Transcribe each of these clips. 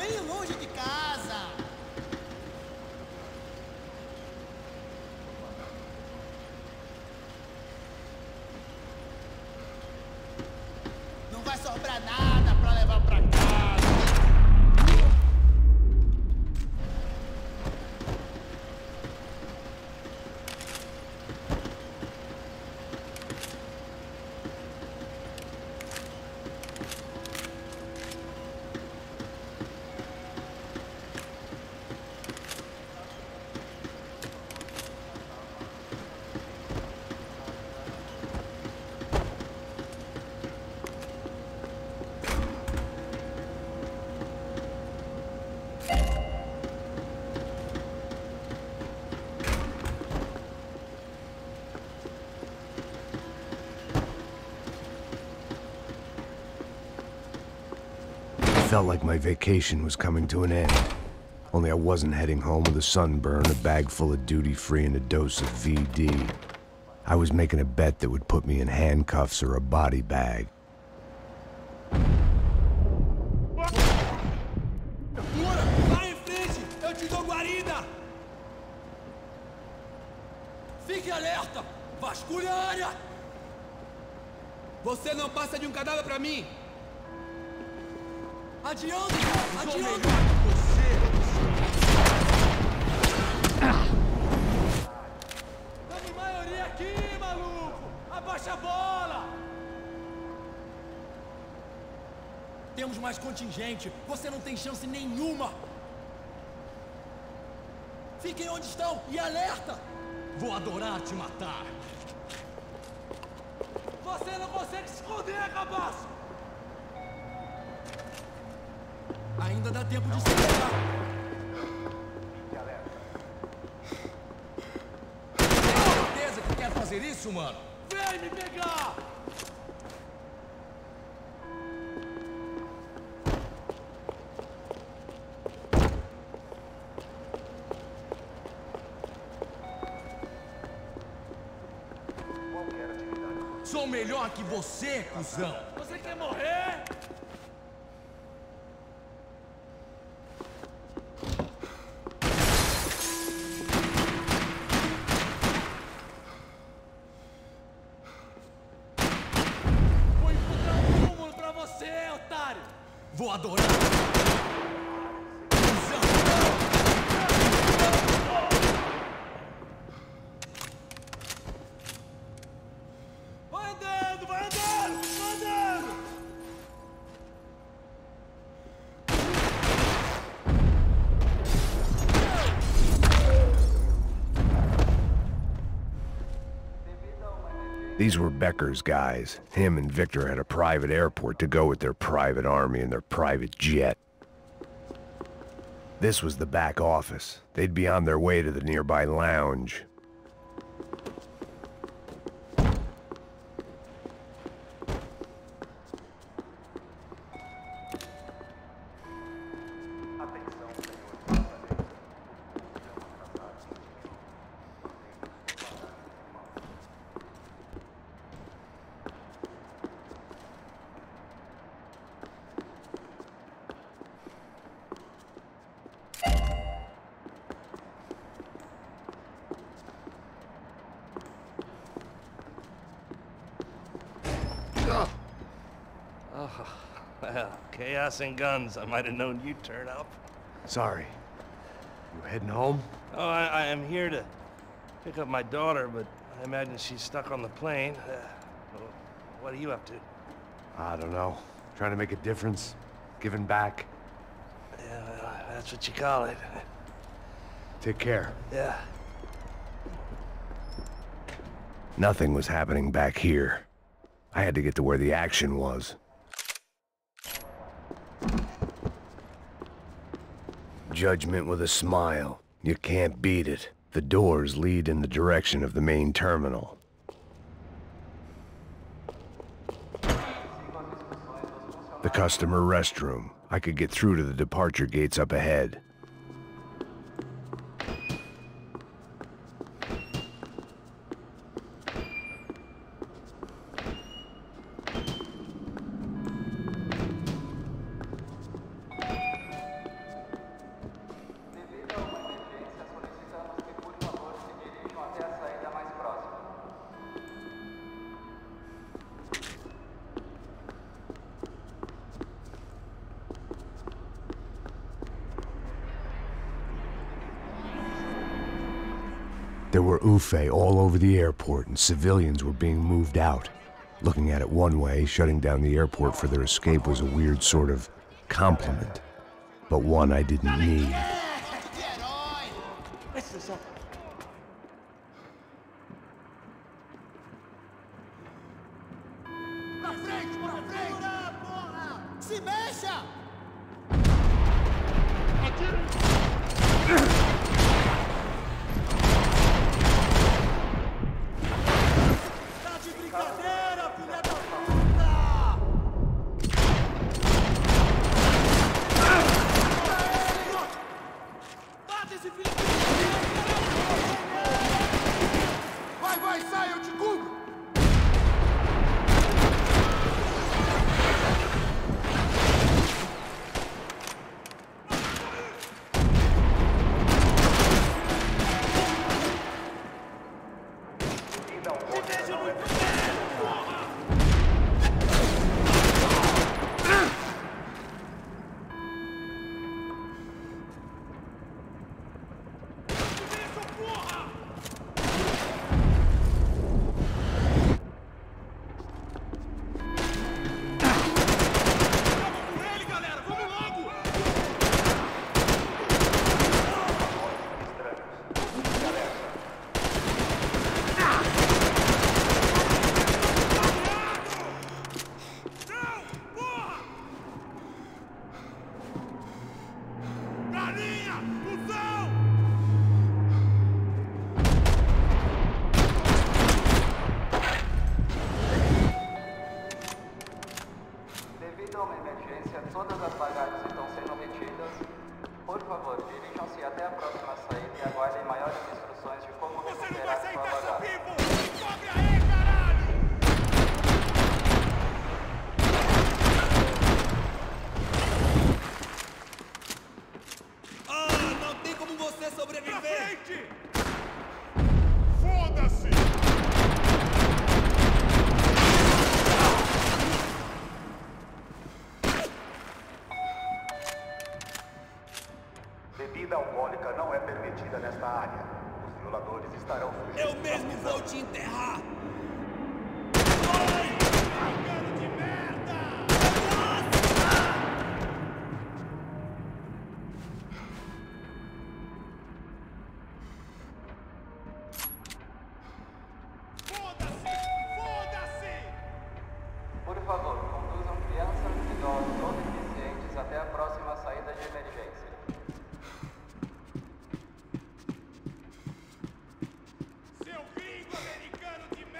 bem longe de casa. Não vai sobrar nada pra levar pra casa. Felt like my vacation was coming to an end. Only I wasn't heading home with a sunburn, a bag full of duty-free, and a dose of VD. I was making a bet that would put me in handcuffs or a body bag. Vai em frente! Eu te dou guarida! Fique alerta! Vasculhe a área! Você não passa de um cadáver pra mim! Adianta! Adianta! Estamos em maioria aqui, maluco! Abaixa a bola! Temos mais contingente. Você não tem chance nenhuma. Fiquem onde estão e alerta! Vou adorar te matar. Você não consegue se esconder, cabaço! Ainda dá tempo de se pegar. Tem certeza que quer fazer isso, mano? Vem me pegar! Sou melhor que você, cuzão! Você quer morrer? Vou adorar! Vai andando! Vai andando! Vai andando! These were Becker's guys. Him and Victor had a private airport to go with their private army and their private jet. This was the back office. They'd be on their way to the nearby lounge. Well, chaos and guns. I might have known you'd turn up. Sorry. You heading home? Oh, I am here to pick up my daughter, but I imagine she's stuck on the plane. What are you up to? I don't know. Trying to make a difference. Giving back. Yeah, well, that's what you call it. Take care. Yeah. Nothing was happening back here. I had to get to where the action was. Judgment with a smile. You can't beat it. The doors lead in the direction of the main terminal. The customer restroom. I could get through to the departure gates up ahead. There were Ufe all over the airport, and civilians were being moved out. Looking at it one way, shutting down the airport for their escape was a weird sort of compliment, but one I didn't need. Se mexa! Tá de brincadeira, filha da puta! Mata esse filho da puta! Vai, sai, eu te cubro! Devido a uma emergência, todas as bagagens estão sendo retidas. Por favor, dirijam-se até a próxima saída e aguardem maiores instruções de como recuperar sua bagagem. Cobre aí, caralho! Ah, não tem como você sobreviver! Foda-se! Bebida alcoólica não é permitida nesta área. Os violadores estarão sujeitos. Eu mesmo vou te enterrar! Engano de merda! Foda-se! Foda-se! Por favor, conduzam crianças, idosos ou deficientes até a próxima saída de emergência. Seu gringo americano de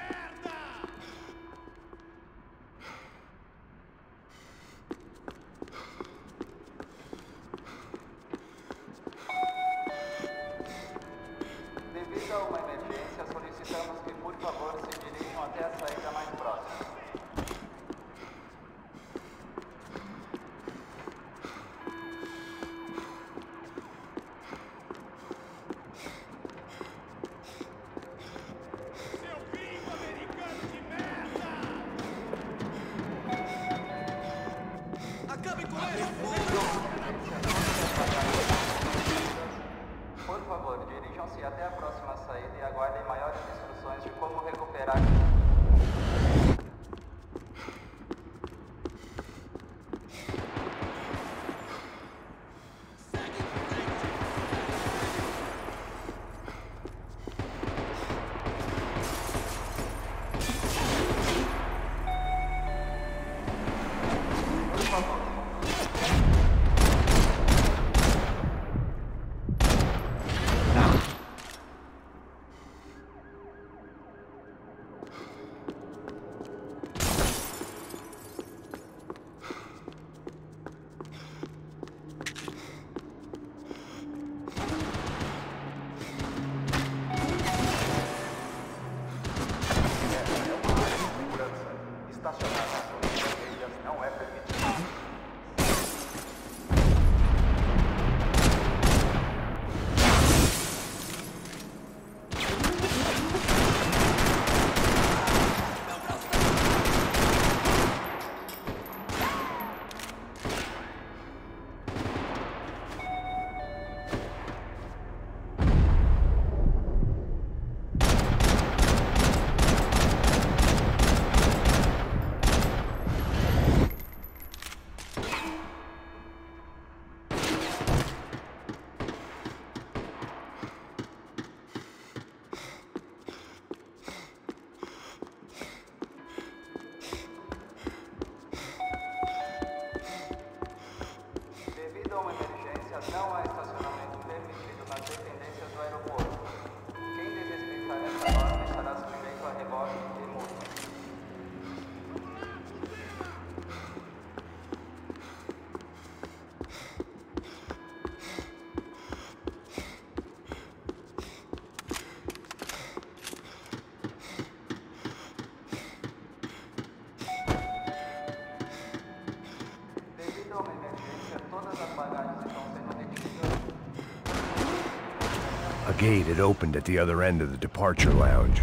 gate had opened at the other end of the departure lounge.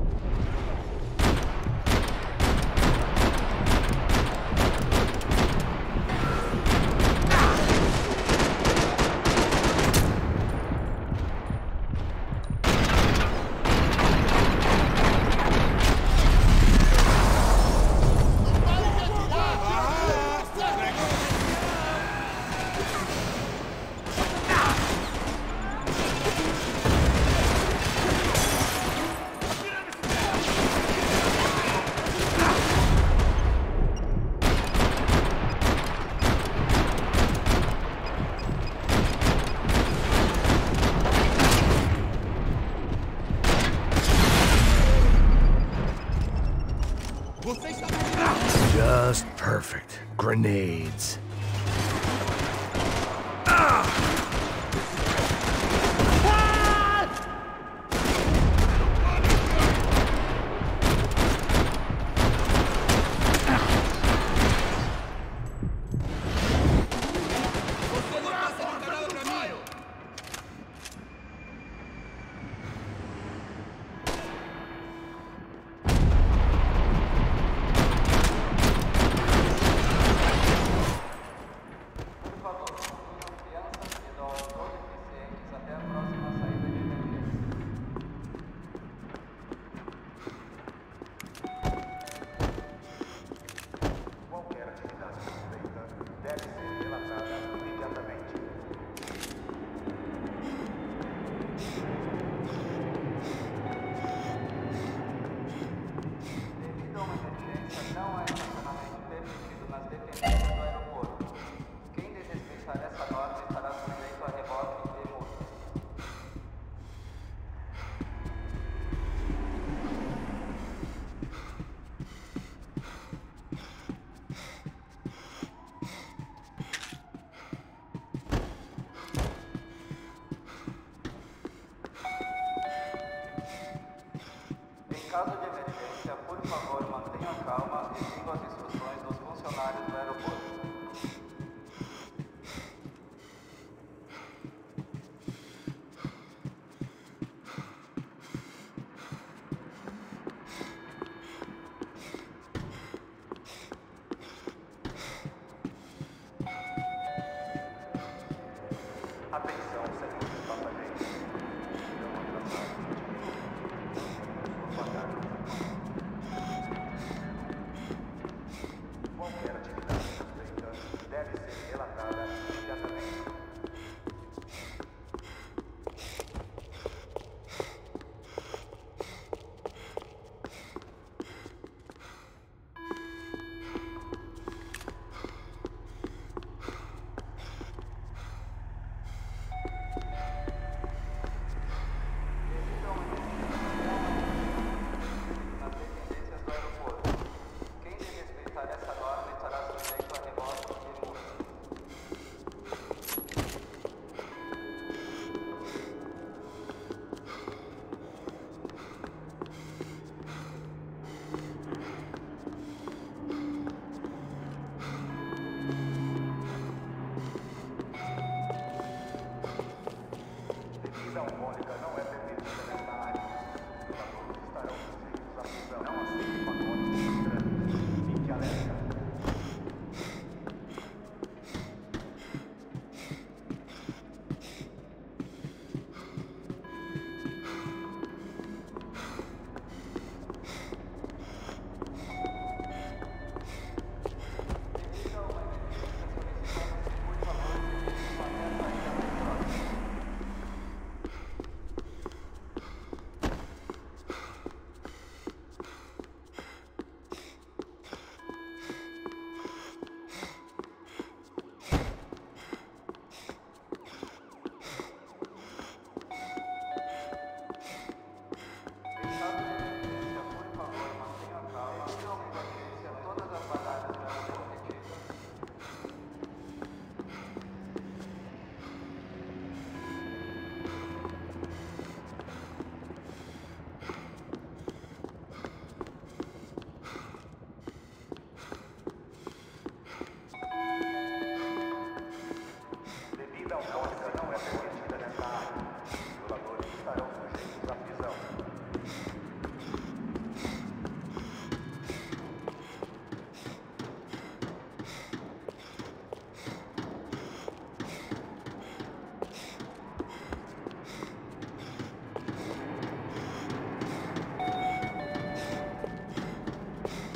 Just perfect. Grenades. Em caso de emergência, por favor, mantenha calma e siga as instruções dos funcionários do aeroporto. Atenção, senhores passageiros. Qualquer atividade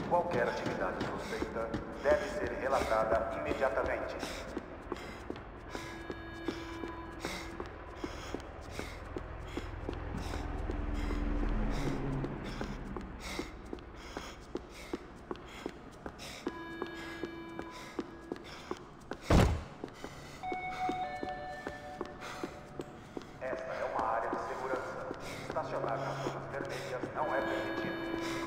Qualquer atividade suspeita deve ser relatada imediatamente. Esta é uma área de segurança. Estacionar nas zonas vermelhas não é permitido.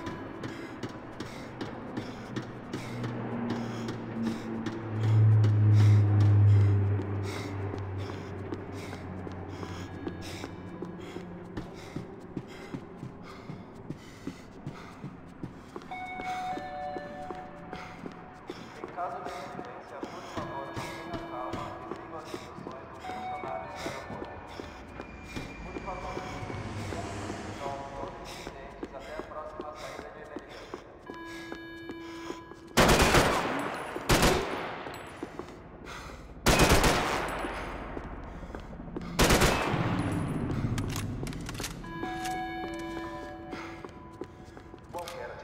Em caso de emergência, por favor, mantenha calma e siga as instruções dos funcionários do aeroporto. Por favor, são todos incidentes até a próxima saída de emergência. Qualquer